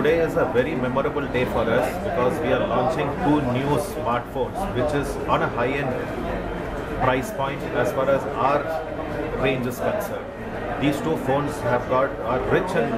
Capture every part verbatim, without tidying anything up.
today is a very memorable day for us because we are launching two new smartphones, which is on a high-end price point as far as our range is concerned. These two phones have got are rich and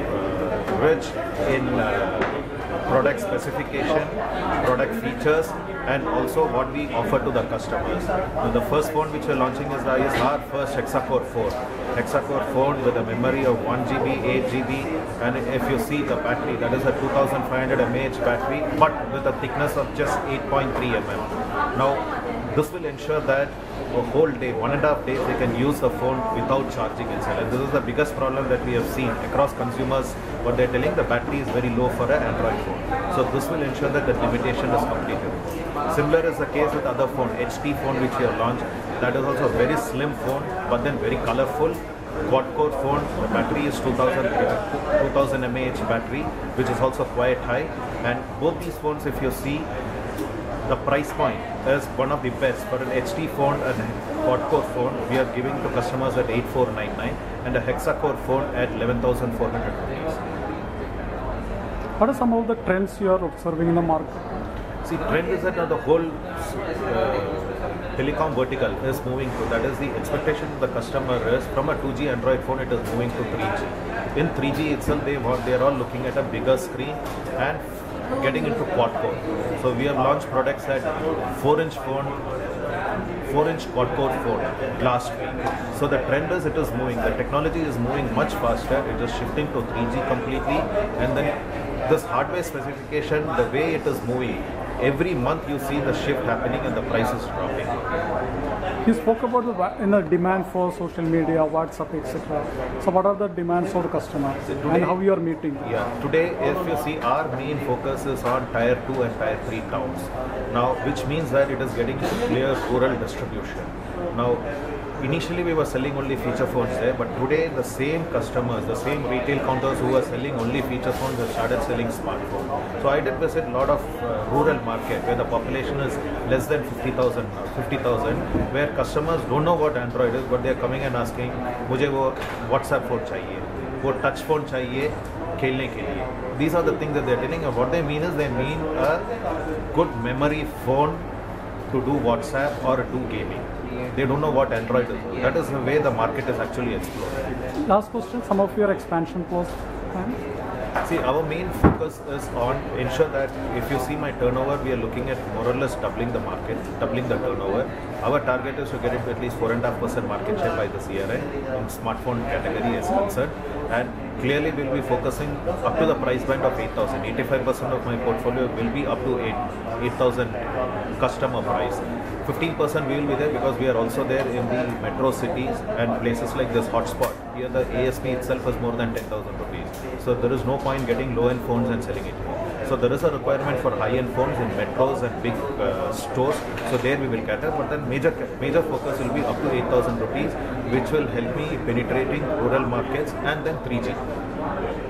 uh, rich in uh, product specification, product features, and also what we offer to the customers. Now, the first phone which we are launching is, uh, is our first Hexacore phone. Hexacore phone with a memory of one G B, eight G B, and if you see the battery, that is a two thousand five hundred milliamp hour battery, but with a thickness of just eight point three millimeters. Now, this will ensure that a whole day, one and a half days, they can use the phone without charging itself. And this is the biggest problem that we have seen across consumers. What they're telling, the battery is very low for an Android phone. So this will ensure that the limitation is completed. Similar is the case with other phone, H T phone which we have launched. That is also a very slim phone, but then very colorful. Quad-core phone, the battery is two thousand, uh, two thousand milliamp hour battery, which is also quite high. And both these phones, if you see, the price point is one of the best. For an H T phone and quad-core phone, we are giving to customers at eight thousand four hundred ninety-nine and a Hexacore phone at eleven thousand four hundred rupees. What are some of the trends you are observing in the market? See, trend is that uh, the whole uh, telecom vertical is moving to, that is the expectation of the customer is from a two G Android phone, it is moving to three G. In three G itself, they want, they are all looking at a bigger screen and getting into quad-core. So we have launched products at four inch phone, four inch quad-core phone last week. So the trend is it is moving, the technology is moving much faster, it is shifting to three G completely, and then this hardware specification, the way it is moving, every month you see the shift happening and the price is dropping. You spoke about the in the demand for social media, WhatsApp, et cetera. So what are the demands for the customer today, and how you are meeting them? Yeah, today if you see, our main focus is on tier two and tier three towns. Now, which means that it is getting clear rural distribution. Now, initially we were selling only feature phones there, but today the same customers, the same retail counters who were selling only feature phones have started selling smartphones. So I did visit a lot of uh, rural market where the population is less than fifty thousand, where customers don't know what Android is, but they are coming and asking, मुझे वो WhatsApp phone चाहिए, वो touch phone चाहिए खेलने के लिए. These are the things that they are telling, and what they mean is they mean a good memory phone to do WhatsApp or do gaming. They don't know what Android is. That is the way the market is actually exploring. Last question, some of your expansion plans? See, our main focus is on ensure that if you see my turnover, we are looking at more or less doubling the market, doubling the turnover. Our target is to get it to at least four point five percent market share by this year in smartphone category is concerned. And clearly we will be focusing up to the price band of eight thousand. eighty-five percent of my portfolio will be up to eight thousand customer price. fifteen percent we will be there because we are also there in the metro cities and places like this hotspot. Here the A S P itself is more than ten thousand rupees. So there is no point getting low-end phones and selling it here. So there is a requirement for high-end phones in metros and big uh, stores. So there we will cater, but then major major focus will be up to eight thousand rupees, which will help me penetrating rural markets and then three G.